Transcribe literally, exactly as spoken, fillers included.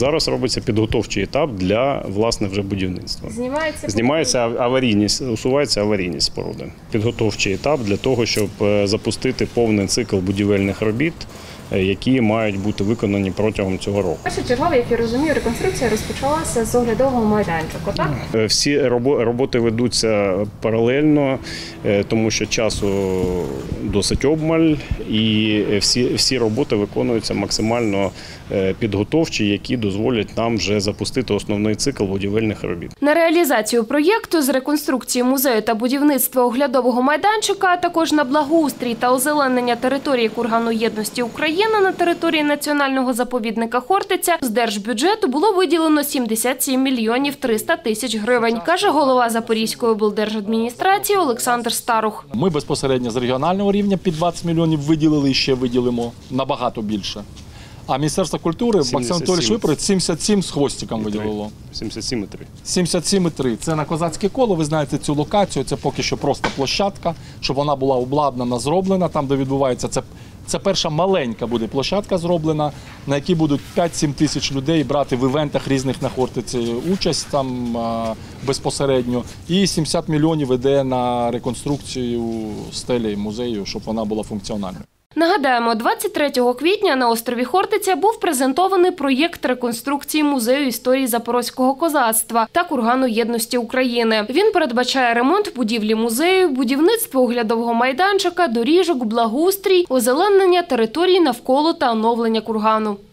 Зараз робиться підготовчий етап для, власне, вже будівництва. Знімається, Знімається аварійність, усувається аварійність споруди. Підготовчий етап для того, щоб запустити повний цикл будівельних робіт, які мають бути виконані протягом цього року. Першочергово, як я розумію, реконструкція розпочалася з оглядового майданчику, так? Всі роботи ведуться паралельно, тому що часу досить обмаль, і всі, всі роботи виконуються максимально підготовчі, які дозволять нам вже запустити основний цикл будівельних робіт. На реалізацію проєкту з реконструкції музею та будівництва оглядового майданчика, а також на благоустрій та озеленення території Кургану єдності України на території національного заповідника Хортиця з держбюджету було виділено сімдесят сім мільйонів триста тисяч гривень, каже голова Запорізької облдержадміністрації Олександр Старух. Ми безпосередньо з регіонального рівня під двадцять мільйонів виділили і ще виділимо набагато більше. А Міністерство культури, Максим Анатолійович Випорит, сімдесят сім з хвостиком виділило. сімдесят сім і три. сімдесят сім і три. Це на Козацьке коло, ви знаєте цю локацію, це поки що просто площадка, щоб вона була обладнана, зроблена, там, де відбувається це. Це перша маленька буде площадка зроблена, на якій будуть п'ять-сім тисяч людей брати в івентах різних на Хортиці участь там а, безпосередньо. І сімдесят мільйонів йде на реконструкцію стелі музею, щоб вона була функціональною. Нагадаємо, двадцять третього квітня на острові Хортиця був презентований проєкт реконструкції музею історії запорозького козацтва та Кургану єдності України. Він передбачає ремонт будівлі музею, будівництво оглядового майданчика, доріжок, благоустрій, озеленення території навколо та оновлення кургану.